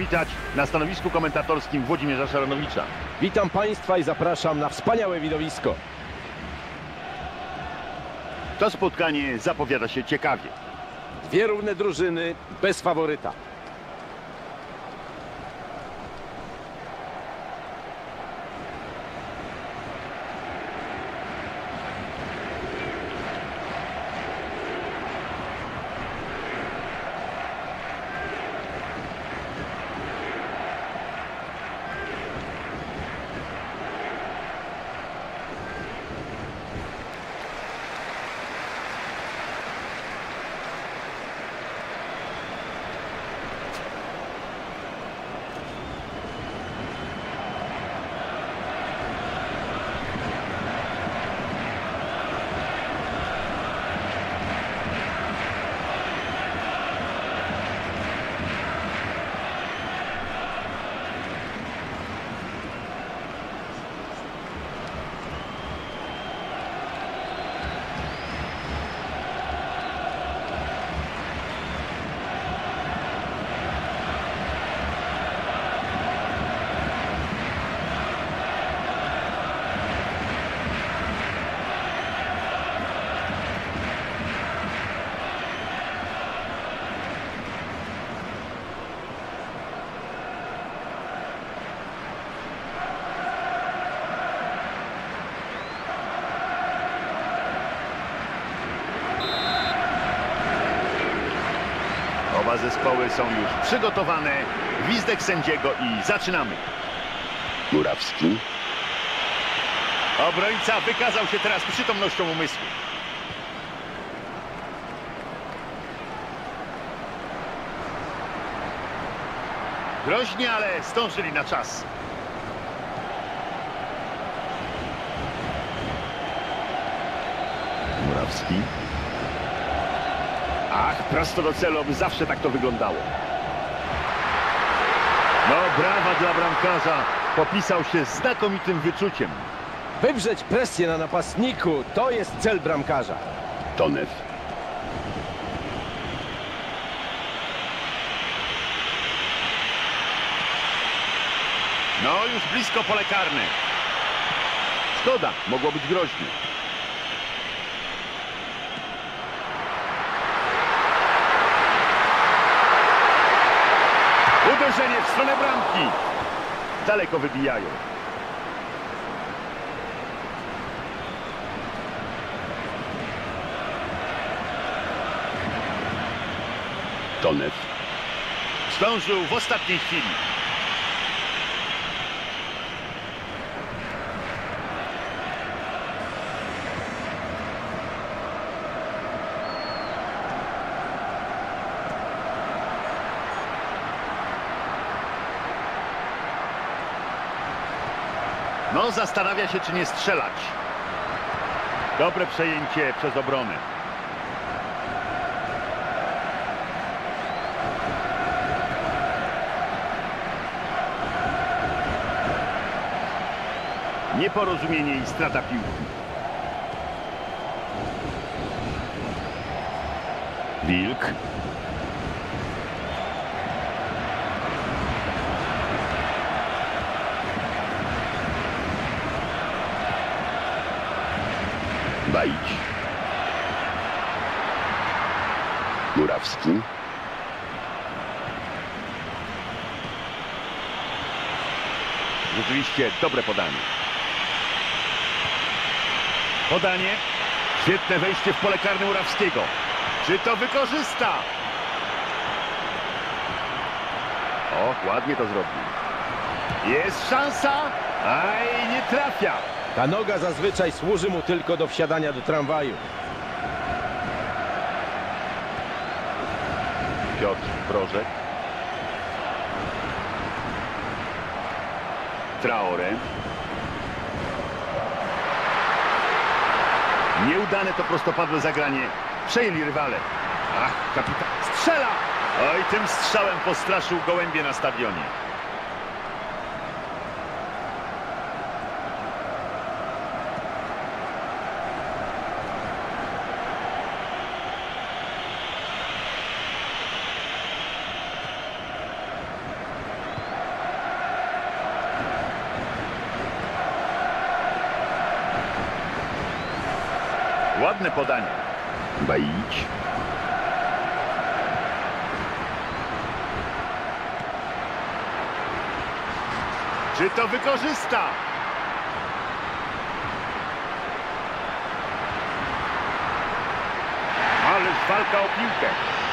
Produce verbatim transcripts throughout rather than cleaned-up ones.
przywitać na stanowisku komentatorskim Włodzimierza Szaranowicza. Witam Państwa i zapraszam na wspaniałe widowisko. To spotkanie zapowiada się ciekawie. Dwie równe drużyny bez faworyta. Oba zespoły są już przygotowane. Gwizdek sędziego i zaczynamy. Murawski. Obrońca wykazał się teraz przytomnością umysłu. Groźnie, ale zdążyli na czas. Murawski. Ach, prosto do celu, by zawsze tak to wyglądało. No, brawa dla bramkarza. Popisał się znakomitym wyczuciem. Wywrzeć presję na napastniku to jest cel bramkarza. Tonew. No, już blisko pole karne. Szkoda, mogło być groźnie. Uderzenie w stronę bramki. Daleko wybijają. Tonew. Zdążył w ostatniej chwili. No, zastanawia się, czy nie strzelać. Dobre przejęcie przez obronę. Nieporozumienie i strata piłki. Wilk. Bajdź. Murawski. Rzeczywiście dobre podanie. Podanie. Świetne wejście w pole karne Murawskiego. Czy to wykorzysta? O, ładnie to zrobił. Jest szansa, aj nie trafia. Ta noga zazwyczaj służy mu tylko do wsiadania do tramwaju. Piotr Brożek. Traore. Nieudane to prostopadłe zagranie. Przejęli rywale. Ach, kapitan strzela! Oj, tym strzałem postraszył gołębie na stadionie. Ładne podanie. Bajić. Czy to wykorzysta? Ależ walka o piłkę.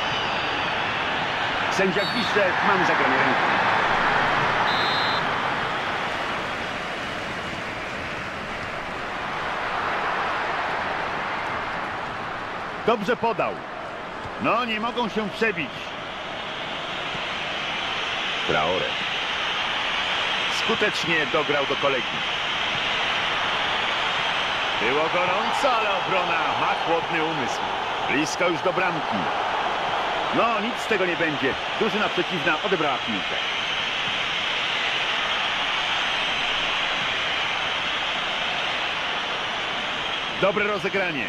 Sędzia pisze, mamy zagranie ręką. Dobrze podał. No, nie mogą się przebić. Traore. Skutecznie dograł do kolegi. Było gorąco, ale obrona ma chłodny umysł. Blisko już do bramki. No, nic z tego nie będzie. Drużyna przeciwna odebrała piłkę. Dobre rozegranie.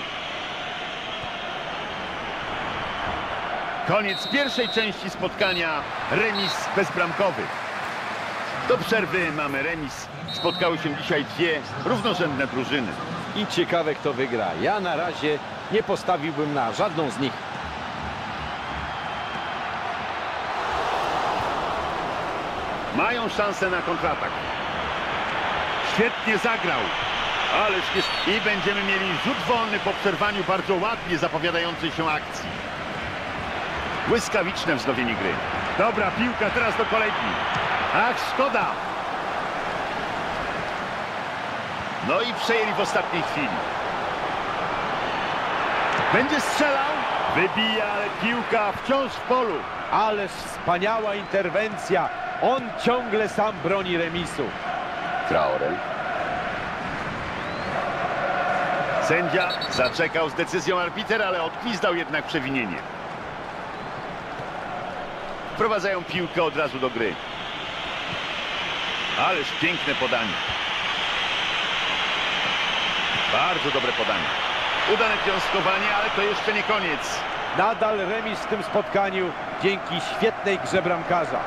Koniec pierwszej części spotkania. Remis bezbramkowy. Do przerwy mamy remis. Spotkały się dzisiaj dwie równorzędne drużyny. I ciekawe, kto wygra. Ja na razie nie postawiłbym na żadną z nich. Mają szansę na kontratak. Świetnie zagrał. Ależ jest... I będziemy mieli rzut wolny po przerwaniu bardzo ładnie zapowiadającej się akcji. Błyskawiczne wznowienie gry. Dobra piłka teraz do kolegi. Ach, szkoda. No i przejęli w ostatniej chwili. Będzie strzelał. Wybija, ale piłka wciąż w polu. Ależ wspaniała interwencja. On ciągle sam broni remisu. Traore. Sędzia zaczekał z decyzją arbiter, ale odgwizdał jednak przewinienie. Wprowadzają piłkę od razu do gry. Ależ piękne podanie. Bardzo dobre podanie. Udane piąskowanie, ale to jeszcze nie koniec. Nadal remis w tym spotkaniu dzięki świetnej grze bramkarza.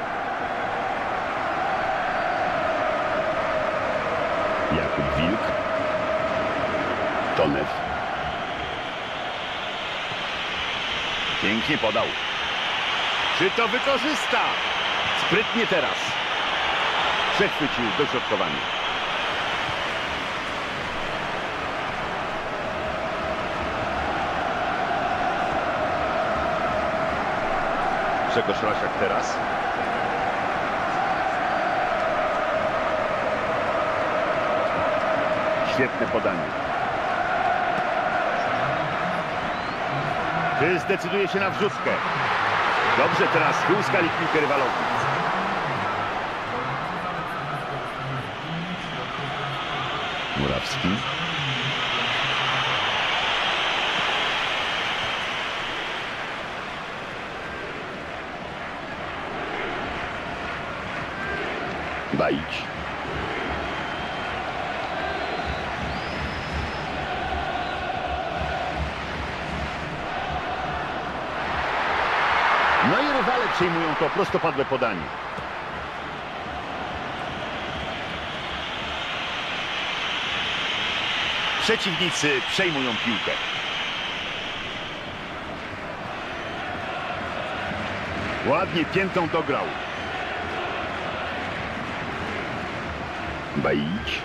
Jakub Wilk. Tonew. Pięknie podał. Czy to wykorzysta? Sprytnie teraz. Przechwycił dośrodkowanie. Grzegorz Rasiak teraz. Świetne podanie. Czy zdecyduje się na wrzutkę? Dobrze teraz wyłuskali piłkę rywalowi. Murawski. Bajić. No i rywale przyjmują to prostopadłe podanie. Przeciwnicy przejmują piłkę. Ładnie piętą dograł. Bajić.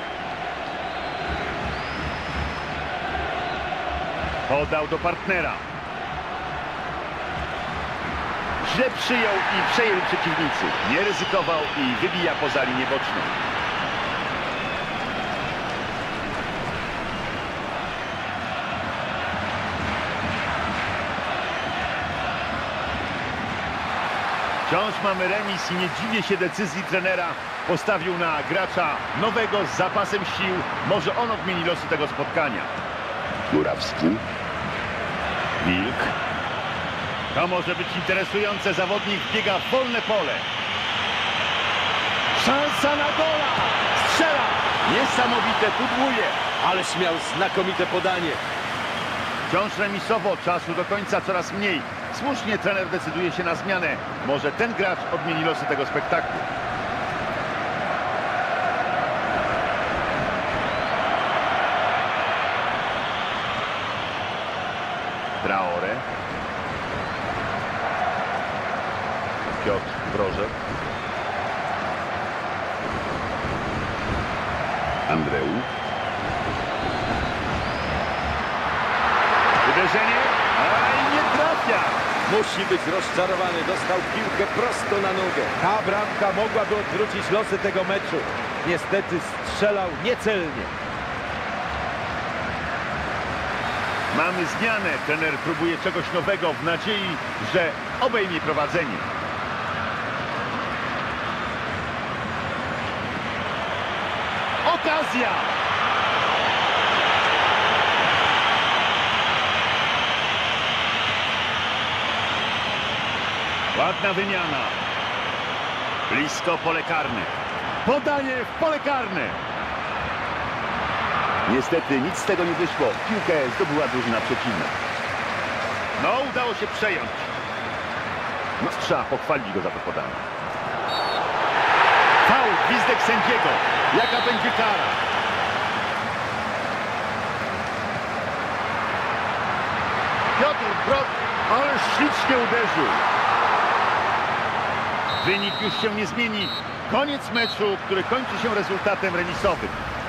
Podał do partnera. Źle przyjął i przejęli przeciwnicy. Nie ryzykował i wybija poza linię boczną. Wciąż mamy remis i nie dziwię się decyzji trenera. Postawił na gracza nowego z zapasem sił. Może on odmieni losy tego spotkania. Murawski. Wilk. To może być interesujące. Zawodnik biega w wolne pole. Szansa na gola. Strzela. Niesamowite, pudłuje. Ależ miał znakomite podanie. Wciąż remisowo, czasu do końca coraz mniej. Słusznie trener decyduje się na zmianę. Może ten gracz odmieni losy tego spektaklu. Andreu. Uderzenie, a nie trafia. Musi być rozczarowany. Dostał piłkę prosto na nogę. Ta bramka mogłaby odwrócić losy tego meczu. Niestety strzelał niecelnie. Mamy zmianę. Trener próbuje czegoś nowego w nadziei, że obejmie prowadzenie. Okazja! Ładna wymiana. Blisko pole karne. Podanie w pole karne. Niestety nic z tego nie wyszło. Piłkę zdobyła drużyna przeciwna. No, udało się przejąć. No, trzeba pochwalić go za to podanie. Faul, gwizdek sędziego. Jaka będzie kara? Piotr Brok, ale ślicznie uderzył. Wynik już się nie zmieni. Koniec meczu, który kończy się rezultatem remisowym.